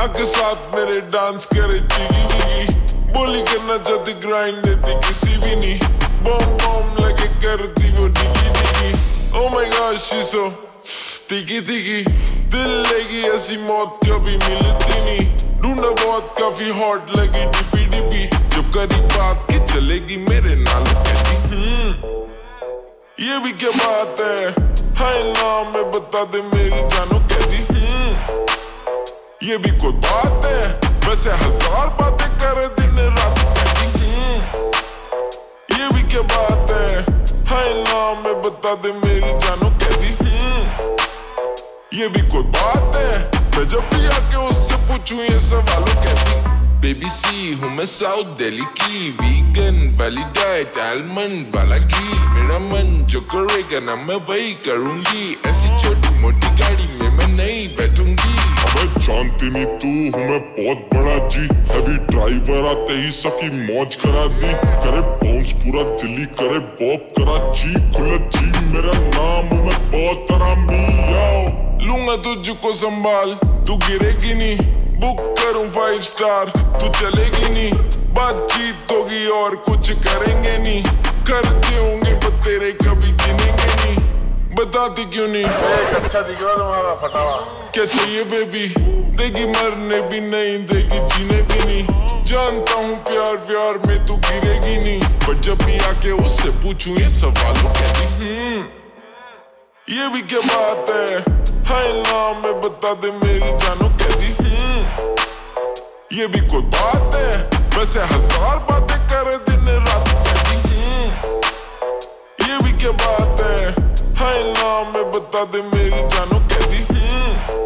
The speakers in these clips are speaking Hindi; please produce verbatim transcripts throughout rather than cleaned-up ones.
आके साथ मेरे डांस करे चिगी विगी, बोली करना चाहती ग्राइंड देती किसी भी नहीं, बॉम बॉम लगे करती वो डिगी डिगी। Oh my gosh, she's so sticky sticky, दिल लेगी ऐसी मौत कभी मिलती नहीं, ढूंढा बहुत काफी हॉट लगी डिपी डिपी, जब करी बात की चलेगी मेरे नाल कहती हम्म ये भी क्या बात है, हाय नाम में बता दे मेरी जानो कहती हम्म ये भी कोई बात है, वैसे हजार बातें करे दिन रात कहती हम्म ये भी क्या बात है, हाय नाम में बता दे मेरी जानो कहती हम्म ये भी कोई बात है, मैं जब भी आके उससे पूछूं ये सवालों कहती बेबी सी हूँ मैं साउथ दिल्ली की, वीगन वाली डाइट आलमंड वाला घी, मेरा मन जो करेगा ना मैं वही करूँगी, ऐसी छोटी मोटी गाड़ी में मैं नहीं बैठूंगी। मैं जानती नहीं तू हूँ मैं बहुत बड़ा जी, हैवी ड्राइवर आते ही सबकी मौज करा दी, करे बाउंस पूरा दिल्ली करे बॉब करा जी, खुल्लर जी मेरा नाम हूँ मैं बहुत आरामी, याओ लूंगा तुझको संभाल तू गिरेगी नहीं, बुक करूं फाइव स्टार तू चलेगी नहीं, बातचीत होगी और कुछ करेंगे नहीं, खर्चे होंगे पर तेरे कभी गिनेंगे नहीं, बताती क्यों नहीं एक अच्छा दिख रहा तुम्हारा फटावा, क्या चाहिए बेबी, देगी मरने भी नहीं देगी जीने भी नहीं, जानता हूँ प्यार प्यार में तू गिरेगी नहीं, पर जब भी आके उससे पूछूं ये सवालों कहती हम्म ये भी क्या बात है, हाय नाम में बता दे मेरी जानो कहती हम्म ये भी कोई बात है, वैसे हजार बातें करे दिन रात कहती हम्म ये भी क्या बात है, हाय नाम में बता दे मेरी जानो कहती हम्म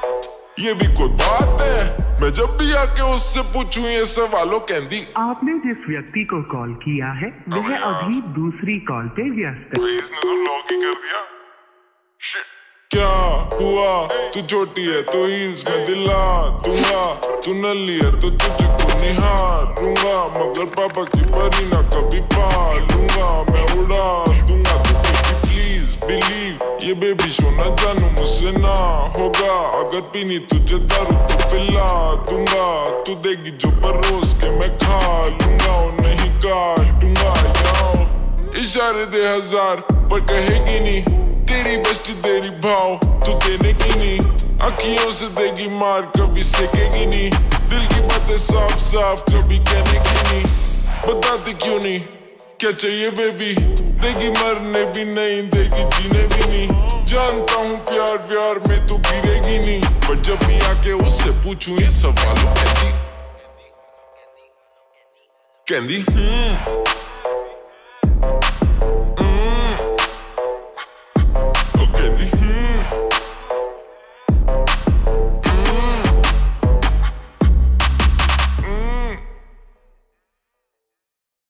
ये भी कोई बात है, मैं जब भी आके उससे पूछूं ये सवालों कहती। आपने जिस व्यक्ति को कॉल किया है वह अभी दूसरी कॉल पे व्यस्त है। इसने तो लॉक ही कर दिया। Shit. क्या हुआ तू छोटी है तो हील्स में दिला दूंगा, तू नल्ली है तो तुझको निहारूंगा, मगर पापा की परी ना कभी पालूंगा, मैं उड़ा दूंगा तुझको प्लीज बिलीव, ये बेबी सोना जानू मुझसे ना होगा, अगर पीनी तुझे दारू तो पिला दूंगा, तू देगी जो परोस के मैं खा लूंगा और नहीं काटूंगा, याओ इशारे दे हजार पर कहेगी नहीं, तेरी बेस्टी तेरी भाव तू देने की नहीं, अखियों से देगी मार कभी सेकेगी नहीं, दिल की बातें साफ साफ कभी कहने की नहीं, बताती क्यों नहीं क्या चाहिए बेबी, देगी मरने भी नहीं देगी जीने भी नहीं, जानता हूँ प्यार प्यार में तू गिरेगी नहीं, पर जब भी आके उससे पूछूं ये सवालों कहती कहती हम्म